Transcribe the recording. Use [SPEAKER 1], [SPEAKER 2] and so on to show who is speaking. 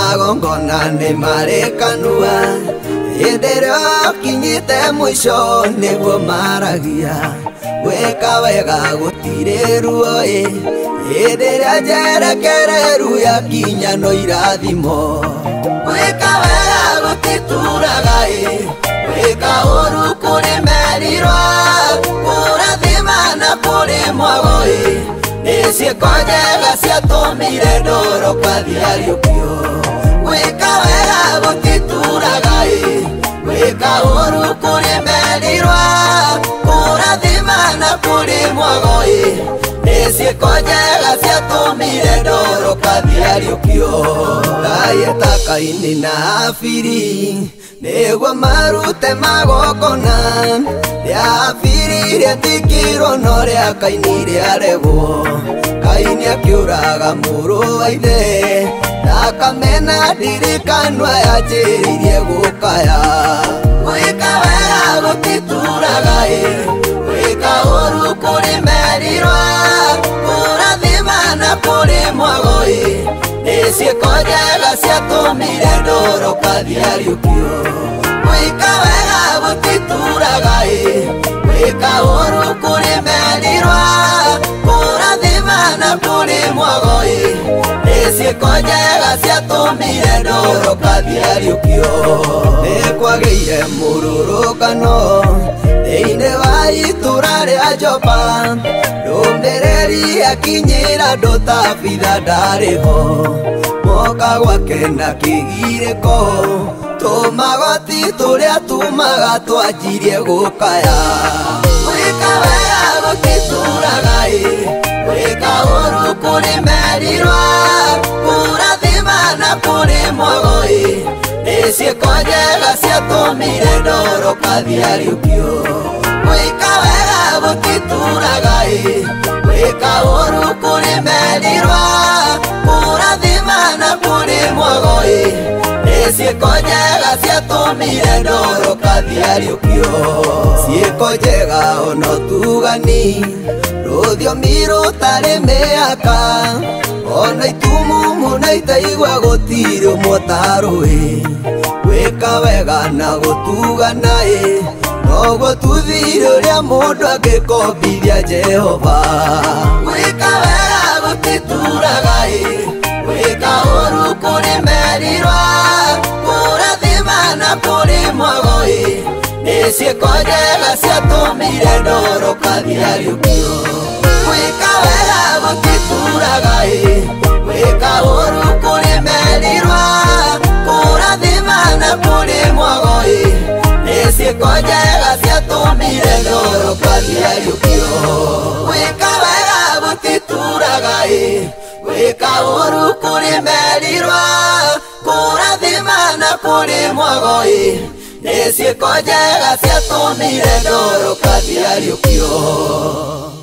[SPEAKER 1] magongona nĩ marĩkanua, hĩndĩ ĩrĩa kinyĩte mũico nĩguo maragia, gwĩka wega gũtirĩ ruo hĩndĩ ĩrĩa njerekereru yakinya no irathimo, gwĩka wega gũtituraga gwĩka ũru kũrĩ merirwa, kũrathima na kũrĩ mwago nĩ ciĩko njega ciatũmire ndoro kathiariũkio, gwĩka wega gũtituraga gwĩka ũru kũrĩ merirwa, kũrathima na kũrĩ mwago nĩ ciĩko njega ciatũmire ndoro kathiariũkio. Ndayeta Kaini na Habili nĩguo marute magongona, rĩa Habili rĩetikirwo no rĩa Kaini rĩaregwo, Kaini akĩũraga mũrũ wa ithe, akamena ndirikanwa yanjĩrĩirie gũkaya, gwĩka wega gũtituraga gwĩka ũru kũrĩ merirwa, kũrathima na kũrĩ mwago nĩ ciĩko njega ciatũmire ndoro kathiariũkio, gwĩka wega gũtituraga gwĩka ũru kũrĩ merirwa, kũrathima na kũrĩ mwago nĩ ciĩko njega ciatũmire ndoro kathiariũkio. Nĩ kwagĩire mũrũrũngano thĩinĩ wa itũra rĩa Jopa, ndũmĩrĩri akinyĩra andũ Tabitha ndarĩ ho, moka gwake na kĩgirĩko, tũmagoti tũrĩa tumaga twanjirie gũkaya, gwĩka wega gũtituraga gwĩka ũru kũrĩ merirwa, kũrathima na kũrĩ mwago nĩ ciĩko njega ciatũmire ndoro kathiariũkio, gwĩka wega gũtituraga gwĩka ũru kũrĩ merirwa, kũrathima na kũrĩ mwago nĩ ciĩko njega ciatũmire ndoro kathiariũkio. Ciĩko njega ona ũtugani, rũthiomi rũtarĩ mĩhaka, ona itumumu na itaigua gũtirĩ mũtarũĩ, gwĩka wega na gũtugana noguo tuthire ũrĩa mũndũ angĩkombithia Jehova, gwĩka wega gũtituraga gwĩka ũru kũrĩ merirwa, kũrathima na kũrĩ mwago nĩ ciĩko njega ciatũmire ndoro kathiariũkio, gwĩka wega gũtituraga gwĩka ũru kũrĩ merirwa, kũrathima na kũrĩ mwago nĩ ciĩko njega ciatũmire ndoro kathiariũkio, gwĩka wega gũtituraga gwĩka ũru kũrĩ merirwa, kũrathima na kũrĩ mwago nĩ ciĩko njega ciatũmire ndoro kathiariũkio.